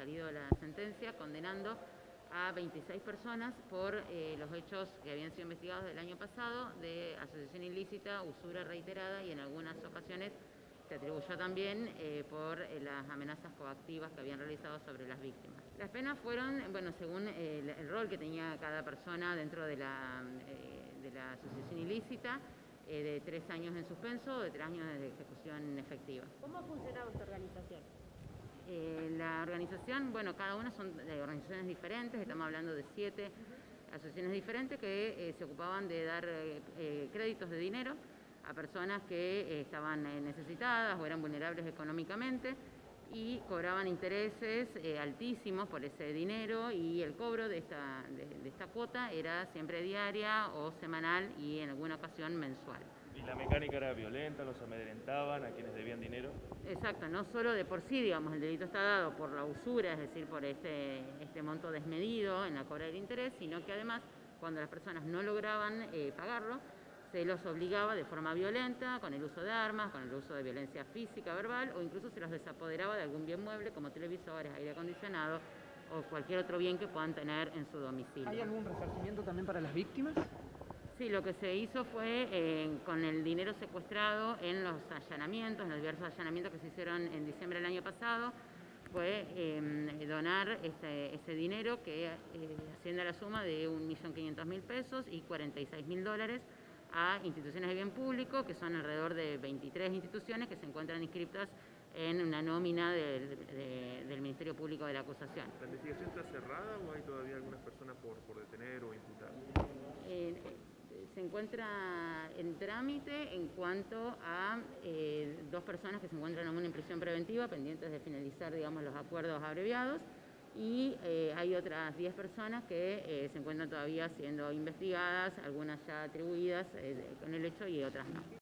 salido la sentencia condenando a 26 personas por los hechos que habían sido investigados del año pasado de asociación ilícita, usura reiterada y en algunas ocasiones se atribuyó también por las amenazas coactivas que habían realizado sobre las víctimas. Las penas fueron, bueno, según el rol que tenía cada persona dentro de la asociación ilícita, de 3 años en suspenso o de 3 años de ejecución efectiva. ¿Cómo funcionaba esta organización? La organización, bueno, cada una son de organizaciones diferentes, estamos hablando de 7 asociaciones diferentes que se ocupaban de dar créditos de dinero a personas que estaban necesitadas o eran vulnerables económicamente y cobraban intereses altísimos por ese dinero, y el cobro de esta cuota era siempre diaria o semanal y en alguna ocasión mensual. ¿Y la mecánica era violenta, los amedrentaban a quienes debían dinero? Exacto, no solo de por sí, digamos, el delito está dado por la usura, es decir, por este monto desmedido en la cobra del interés, sino que además, cuando las personas no lograban pagarlo, se los obligaba de forma violenta, con el uso de armas, con el uso de violencia física, verbal, o incluso se los desapoderaba de algún bien mueble como televisores, aire acondicionado o cualquier otro bien que puedan tener en su domicilio. ¿Hay algún resarcimiento también para las víctimas? Sí, lo que se hizo fue, con el dinero secuestrado en los allanamientos, en los diversos allanamientos que se hicieron en diciembre del año pasado, fue donar ese dinero que asciende a la suma de 1.500.000 pesos y $46.000 a instituciones de bien público, que son alrededor de 23 instituciones que se encuentran inscritas en una nómina del Ministerio Público de la Acusación. ¿La investigación está cerrada o hay todavía algunas personas por detener o imputar? Se encuentra en trámite en cuanto a 2 personas que se encuentran aún en prisión preventiva, pendientes de finalizar, digamos, los acuerdos abreviados, y hay otras 10 personas que se encuentran todavía siendo investigadas, algunas ya atribuidas con el hecho y otras no.